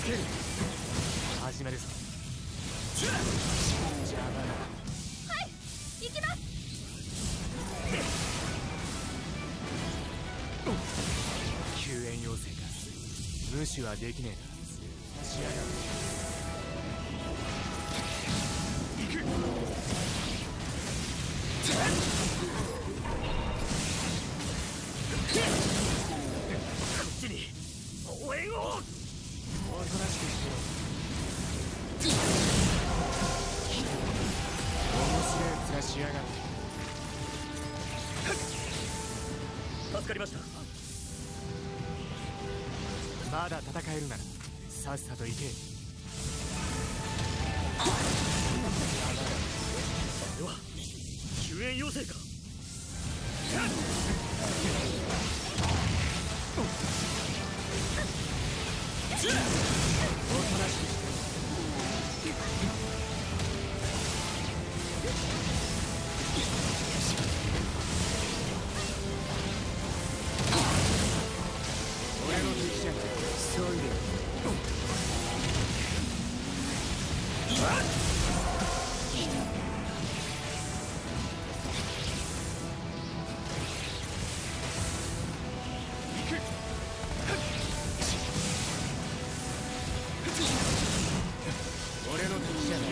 ける。始めるぞ。邪魔だ。 はい、行きます。 救援要請か。無視はできねえな。仕上がる。行く。こっちに応援を。おとなしくしてろ。面白い面しやがって。 助かりました。 まだ戦えるならさっさと行け。 あれは救援要請か。 おとなしくして俺の敵じゃない。急いで。俺の敵じゃない。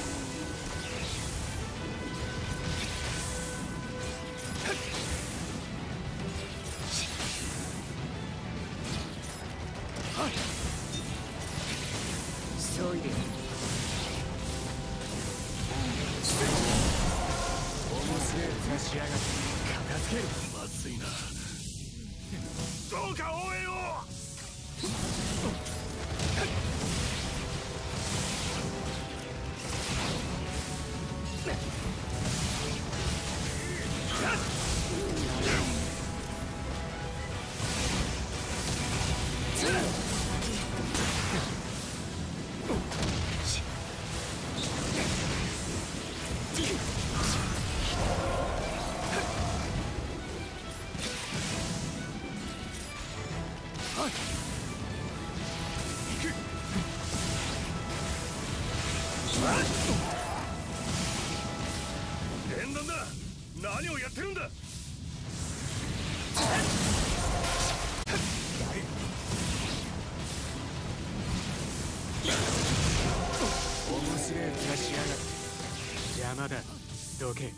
急いで。面白いやつがしやがって。片付ける。 まずいな。どうか応援を。連弾だ。何をやってるんだ。 面白いやつがしやがって。邪魔だ。どけ。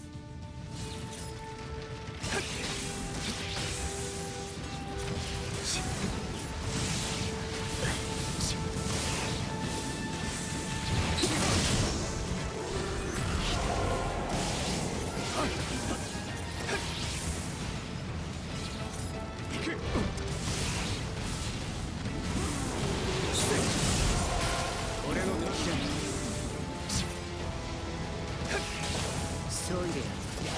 俺の敵じゃない。急いでやれ。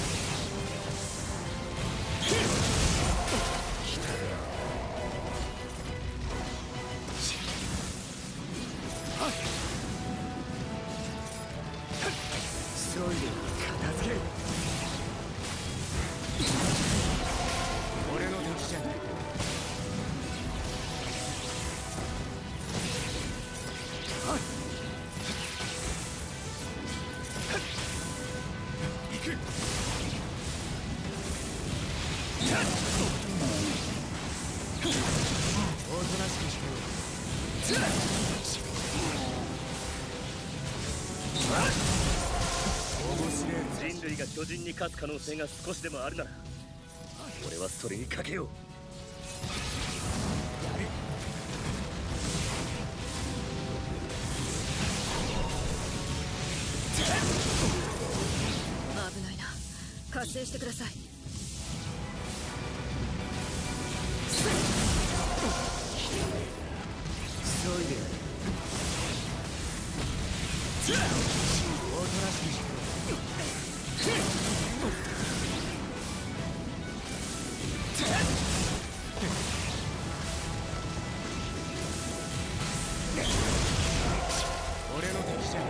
急いで片付ける。俺の敵じゃない。行く。おとなしくしてろ。 人類が巨人に勝つ可能性が少しでもあるなら、俺はそれにかけよう。 危ないな。発生してください。 急いでやれ。おとなしくしてろ。俺の敵じゃない。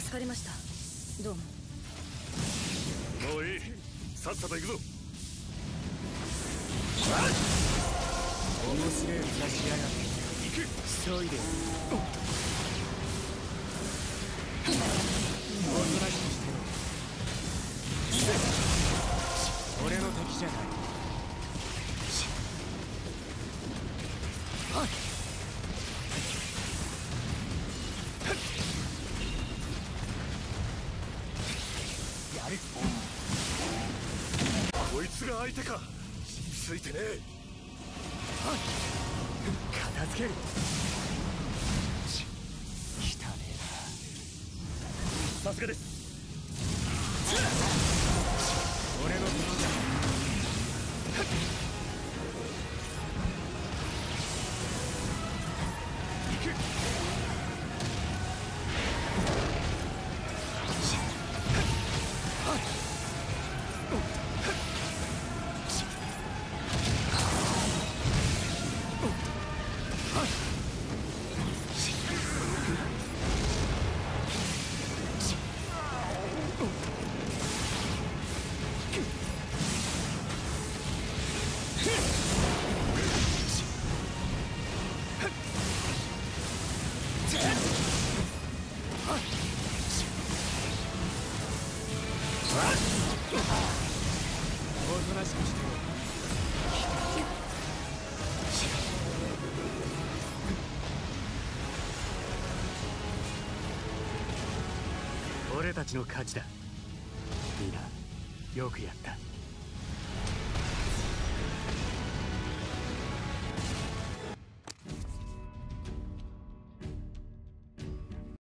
助かりました。どうも。 もういい。さっさと行くぞ。 面白いふざしやがって。行く。急いで。おとなしくしてろ。俺の敵じゃない。やる。こいつが相手か。ついてねえ。片付ける。汚ねえな。 さすがです。 俺の敵じゃない。行く。おとなしくしてろ。俺たちの勝ちだ。みんなよくやった。